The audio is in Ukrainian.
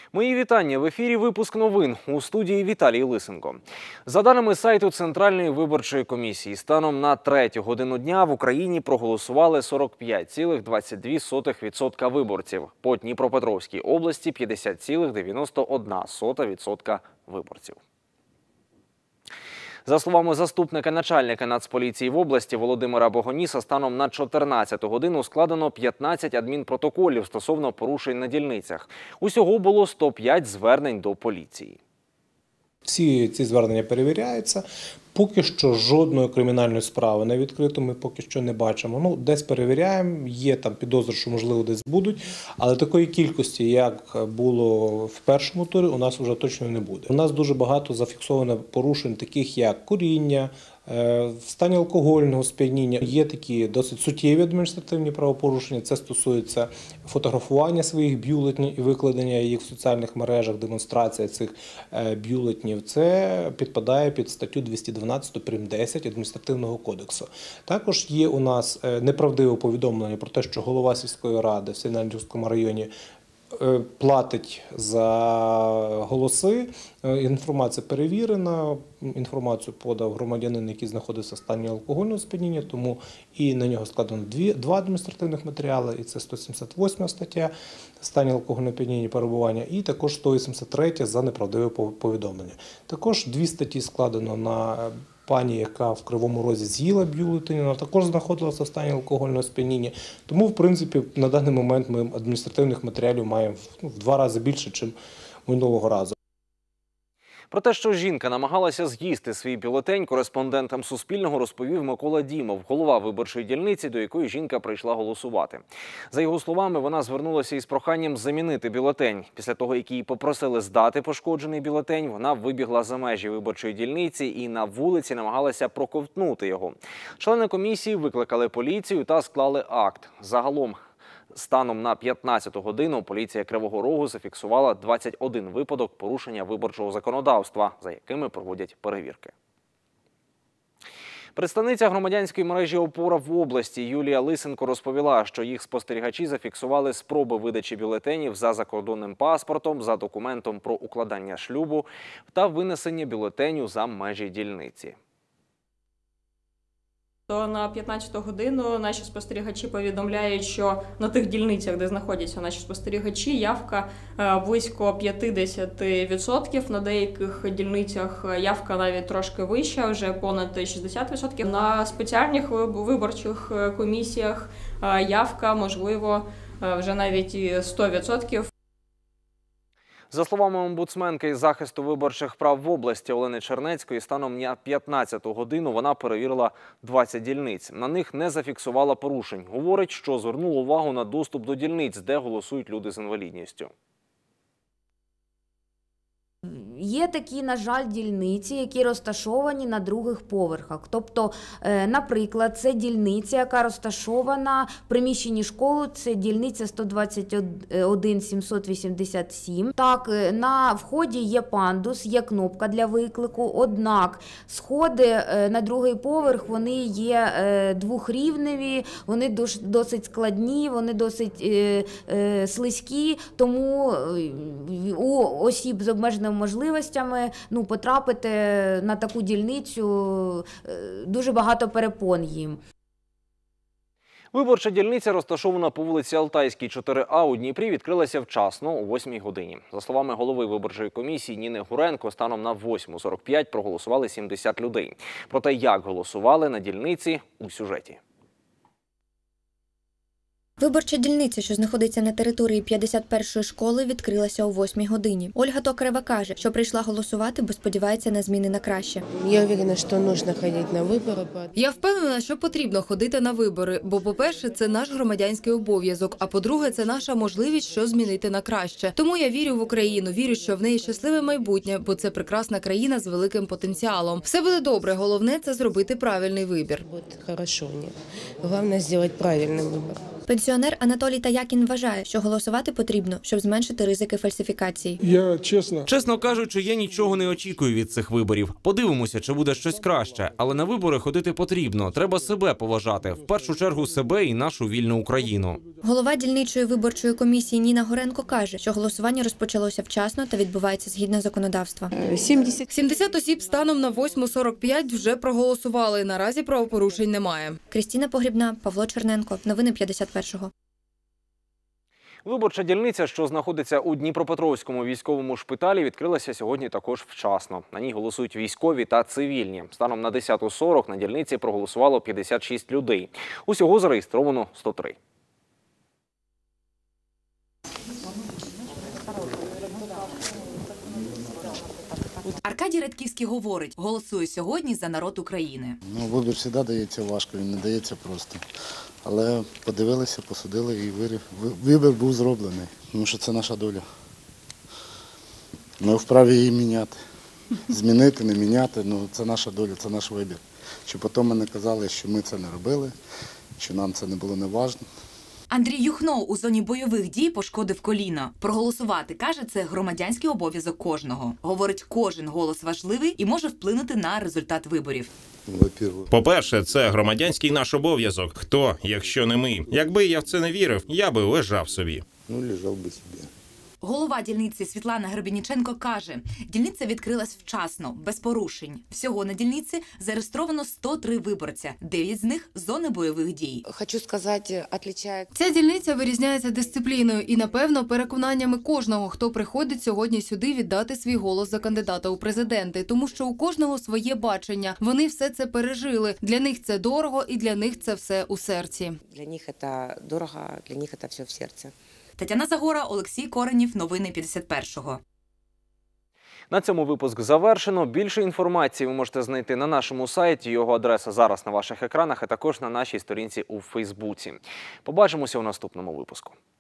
Мої вітання. В ефірі випуск новин. У студії Віталій Лисенко. За даними сайту Центральної виборчої комісії, станом на 3 годину дня в Україні проголосували 45,22% виборців. По Дніпропетровській області – 50,91% виборців. За словами заступника начальника Нацполіції в області Володимира Богоніса, станом на 14 годину складено 15 адмінпротоколів стосовно порушень на дільницях. Усього було 105 звернень до поліції. Всі ці звернення перевіряються. Поки що жодної кримінальної справи не відкрито, ми поки що не бачимо. Десь перевіряємо, є там підозри, що можливо десь будуть, але такої кількості, як було в першому турі, у нас вже точно не буде. У нас дуже багато зафіксовано порушень, таких як куріння, в стані алкогольного сп'яніння. Є такі досить суттєві адміністративні правопорушення. Це стосується фотографування своїх бюлетнів і викладення їх в соціальних мережах, демонстрація цих бюлетнів. Це підпадає під статтю 212 прим. 10 Адміністративного кодексу. Також є у нас неправдиве повідомлення про те, що голова сільської ради в Синельниківському районі платить за голоси. Інформація перевірена, інформацію подав громадянин, який знаходиться в стані алкогольного сп'яніння, тому і на нього складено два адміністративних матеріали, і це 178 стаття в стані алкогольного сп'яніння перебування, і також 183 за неправдиве повідомлення. Також 2 статті складено на пані, яка в Кривому Розі з'їла бюлетень, вона також знаходилася в стані алкогольного сп'яніння. Тому, в принципі, на даний момент ми адміністративних матеріалів маємо в 2 рази більше, ніж минулого разу. Про те, що жінка намагалася з'їсти свій бюлетень, кореспондентам Суспільного розповів Микола Дімов, голова виборчої дільниці, до якої жінка прийшла голосувати. За його словами, вона звернулася із проханням замінити бюлетень. Після того, як її попросили здати пошкоджений бюлетень, вона вибігла за межі виборчої дільниці і на вулиці намагалася проковтнути його. Члени комісії викликали поліцію та склали акт. Загалом, станом на 15 годину поліція Кривого Рогу зафіксувала 21 випадок порушення виборчого законодавства, за якими проводять перевірки. Представниця громадянської мережі «Опора» в області Юлія Лисенко розповіла, що їх спостерігачі зафіксували спроби видачі бюлетенів за закордонним паспортом, за документом про укладання шлюбу та винесення бюлетеню за межі дільниці. То на 15 годину наші спостерігачі повідомляють, що на тих дільницях, де знаходяться наші спостерігачі, явка близько 50%. На деяких дільницях явка навіть трошки вища, вже понад 60%. На спеціальних виборчих комісіях явка, можливо, вже навіть і 100%. За словами омбудсменки із захисту виборчих прав в області Олени Чернецької, станом на 15 годину вона перевірила 20 дільниць. На них не зафіксувала порушень. Говорить, що звернула увагу на доступ до дільниць, де голосують люди з інвалідністю. Є такі, на жаль, дільниці, які розташовані на других поверхах. Тобто, наприклад, це дільниця, яка розташована в приміщенні школи, це дільниця 121 787. Так, на вході є пандус, є кнопка для виклику, однак сходи на другий поверх, вони є двохрівневі, вони досить складні, вони досить слизькі, тому у осіб з обмеженими можливостями потрапити на таку дільницю дуже багато перепон їм. Виборча дільниця, розташована по вулиці Алтайській, 4А у Дніпрі, відкрилася вчасно о 8 годині. За словами голови виборчої комісії Ніни Гуренко, станом на 8:45 проголосували 70 людей. Про те, як голосували на дільниці – у сюжеті. Виборча дільниця, що знаходиться на території 51-ї школи, відкрилася о 8 годині. Ольга Токарева каже, що прийшла голосувати, бо сподівається на зміни на краще. Я впевнена, що потрібно ходити на вибори. Я впевнена, що потрібно ходити на вибори, бо, по-перше, це наш громадянський обов'язок, а по-друге, це наша можливість щось змінити на краще. Тому я вірю в Україну, вірю, що в неї щасливе майбутнє, бо це прекрасна країна з великим потенціалом. Все буде добре, головне – це зробити правильний вибір. Буде добре, головне – зробити правильний вибір. Пенсіонер Анатолій Таякін вважає, що голосувати потрібно, щоб зменшити ризики фальсифікацій. Я чесно. Чесно кажучи, я нічого не очікую від цих виборів. Подивимося, чи буде щось краще. Але на вибори ходити потрібно. Треба себе поважати. В першу чергу себе і нашу вільну Україну. Голова дільничої виборчої комісії Ніна Горенко каже, що голосування розпочалося вчасно та відбувається згідно законодавства. 70 осіб станом на 8:45 вже проголосували. Наразі правопорушень немає. Крістіна Погрібна, Павло Черненко. Новини 51-го. Виборча дільниця, що знаходиться у Дніпропетровському військовому шпиталі, відкрилася сьогодні також вчасно. На ній голосують військові та цивільні. Станом на 10:40 на дільниці проголосувало 56 людей. Усього зареєстровано 103. Аркадій Радківський говорить, голосує сьогодні за народ України. Вибір завжди дається важко, він не дається просто. Але подивилися, посудили і вибір був зроблений. Тому що це наша доля. Ми вправі її міняти. Змінити, не міняти, це наша доля, це наш вибір. Щоб потім ми не казали, що ми це не робили, що нам це не було неважно. Андрій Юхно у зоні бойових дій пошкодив коліно. Проголосувати, каже, це громадянський обов'язок кожного. Говорить, кожен голос важливий і може вплинути на результат виборів. По-перше, це громадянський наш обов'язок. Хто, якщо не ми? Якби я в це не вірив, я би лежав собі. Лежав би собі. Голова дільниці Світлана Гребеніченко каже, дільниця відкрилась вчасно, без порушень. Всього на дільниці зареєстровано 103 виборця, 9 з них – з зони бойових дій. Хочу сказати, Ця дільниця вирізняється дисципліною і, напевно, переконаннями кожного, хто приходить сьогодні сюди віддати свій голос за кандидата у президенти. Тому що у кожного своє бачення. Вони все це пережили. Для них це дорого і для них це все у серці. Для них це дорого, для них це все в серці. Тетяна Загора, Олексій Коренів, Новини 51-го. На цьому випуск завершено. Більше інформації ви можете знайти на нашому сайті. Його адреса зараз на ваших екранах, а також на нашій сторінці у Фейсбуці. Побачимося у наступному випуску.